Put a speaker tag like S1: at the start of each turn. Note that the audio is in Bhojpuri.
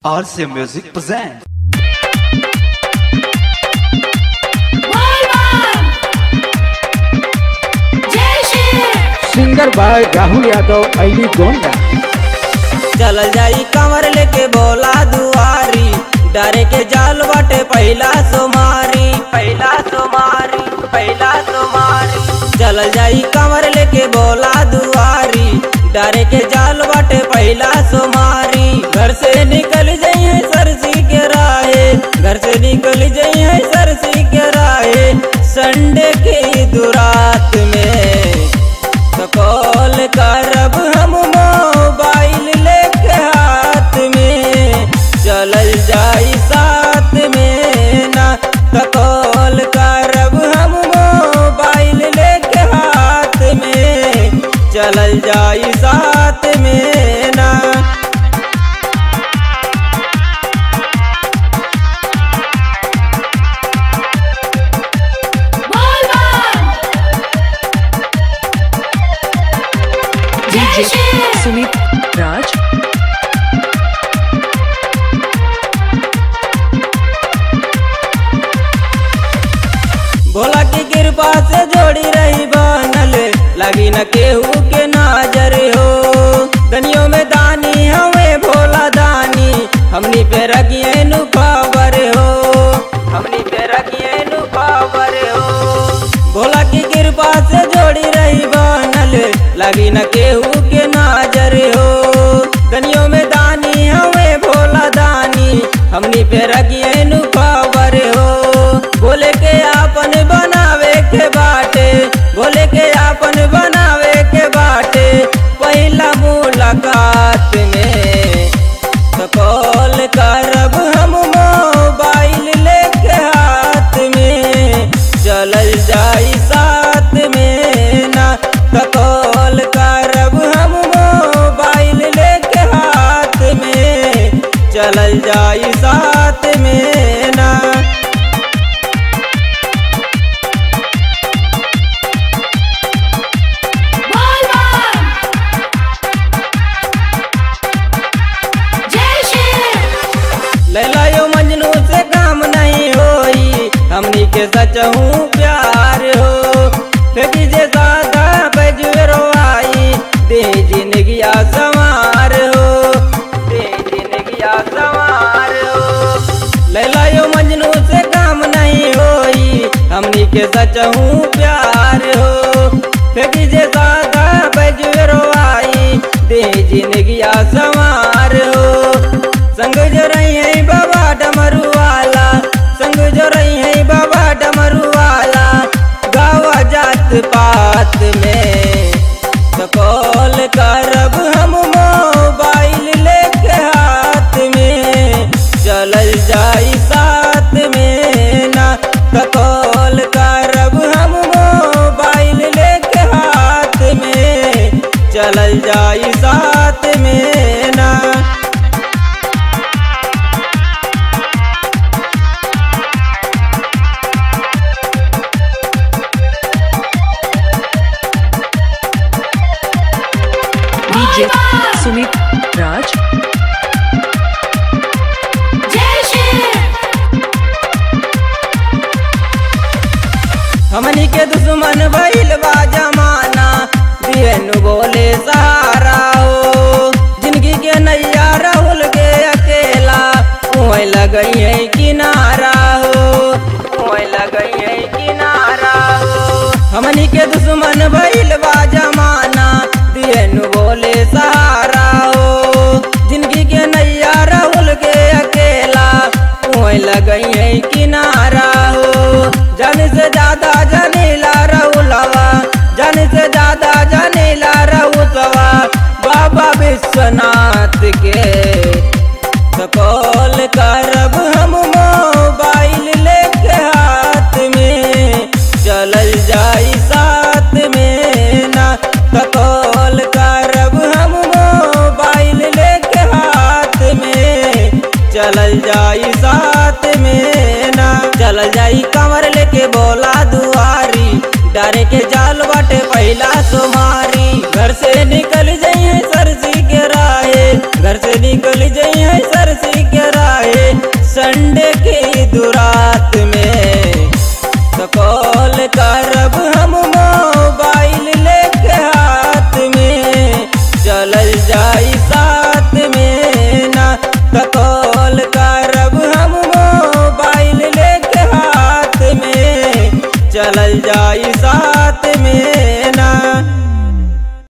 S1: RCA Music presents.
S2: Singer by Rahul Yadav ID Gonda.
S3: चल जाई कमर लेके बोला दुआरी, डरे के जाल बाटे पहला सोमारी, पहला सोमारी, पहला सोमारी। चल जाई कमर लेके बोला दुआरी, डरे के जाल बाटे पहला सोमारी। घर से निकल जाइए सरसी के राहे, घर से निकल जाइए सरसी के राहे। संडे की दुरात में कॉल करब हम मोबाइल लेके हाथ में, चलल जाई साथ में ना। कॉल करब हम मोबाइल लेके हाथ में, चलल जाई साथ में ना।
S4: सुमित राज।
S3: भोला की कृपा से जोड़ी रही बनल, लगी न केहू के नजर हो। दनियों में दानी हमें भोला दानी, हमनी पे रखिए नु खबर हो, हमनी पे रखिए नु खबर हो। भोला की कृपा से जोड़ी रही बनल, लगी न केहू के नजर हो। दनियों में दानी हमें भोला दानी, हमनी पे रखिए नु खबर हो। बोले के आपन बनावे के बाटे, बोले के आपन बनावे के बाटे। पहला मुलाकात में तो कॉल करब हम मोबाइल लेके हाथ में, चलल जाई साथ में ना। तो कॉल करब हम मोबाइल लेके हाथ में, चलल जाई साथ में ना। लैला यो मजनू से काम नहीं होई, हमनी के सच हूँ प्यार हो। फेंकी जे सादा बजरो आई, दे जिंदगी सवार हो, दे जिंदगी सवार हो। लैला यो मजनू से काम नहीं होई, हमनी के सच हूँ प्यार हो। फेंकी जे सादा बजरो आई, दे जिंदगी सवार हो। संग जो रही है बाबा डमरू वाला, संग जो रही है बाबा डमरू वाला। गावा जात पात में तो कॉल करब हम मोबाइल लेके हाथ में, चलल जाई साथ में ना। तो कॉल करब हम मोबाइल लेके हाथ में, चलल जाई साथ में ना।
S4: सुमित राज।
S3: हमनी के दुश्मन भइल बा जमाना, दियनु बोले सहारा हो। जिंदगी के नैया राहुल के अकेला, वहीं लगई है किनारा हो, वहीं लगई है किनारा हो। हमनी के दुश्मन भइल बा जमाना, दियनु बोले सहारा हो। जिंदगी के नैया राहुल के अकेला, वहीं लगई है किनारा हो। जाने से ज्यादा जानेला राहुलवा, जाने से ज्यादा जानेला राहुलवा। बाबा विश्वनाथ के तो कॉल करब हम मोबाइल लेके हाथ में, चलल जाई साथ में ना। तो कॉल करब हम मोबाइल लेके हाथ में, चलल जाई साथ में ना। चलल जाई कमर लेके बोला दुआरी, डरे के जाल बाटे पहला सोमारी। घर से निकल जाइए सरसी के राहे, घर से निकल जाइए सरसी के संडे की दुरात में, तो कॉल करब हम मोबाइल लेके हाथ में, चलल जाई साथ में ना, तो कॉल करब हम मोबाइल लेके हाथ में, चलल जाई साथ में।